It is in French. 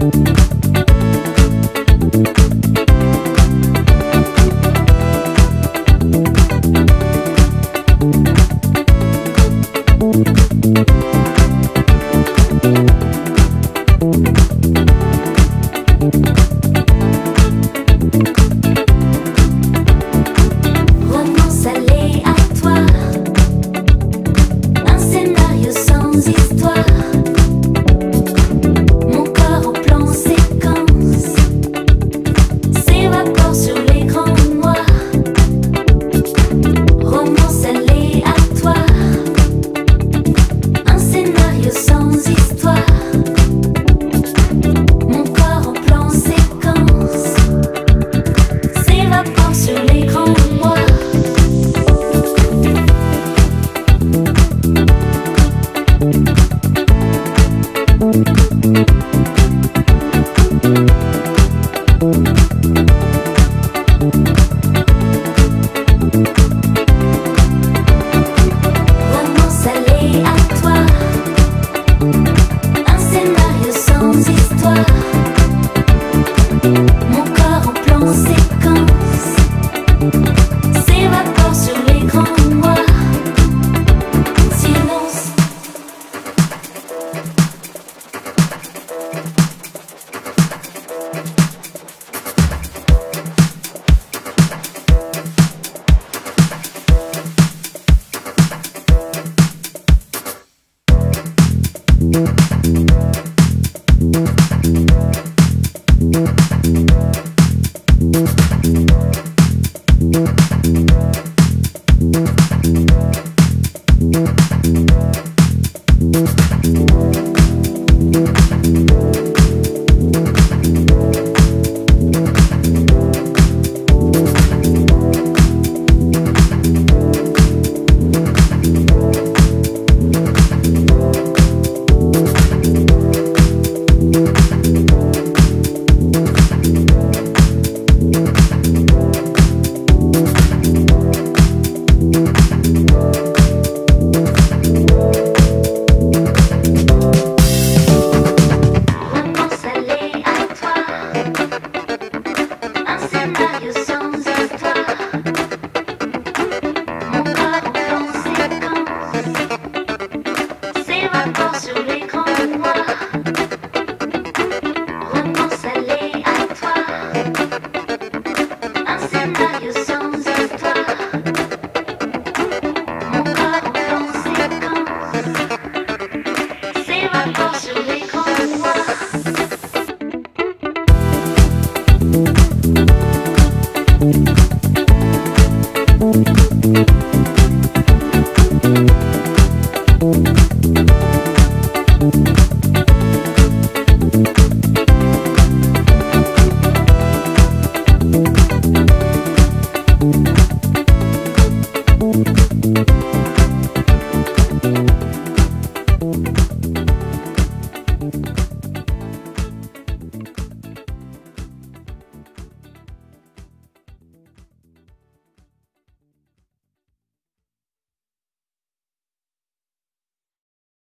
Romance aléatoire, un scénario sans histoire. Mon corps en plan séquence s'évapore sur l'écran noir. Romance aléatoire, un scénario sans histoire. Mon corps en plan séquence s'évapore sur l'écran noir. Romance aléatoire, un scénario sans histoire. Mon corps en plan séquence s'évapore sur l'écran noir. Silence. Thank you.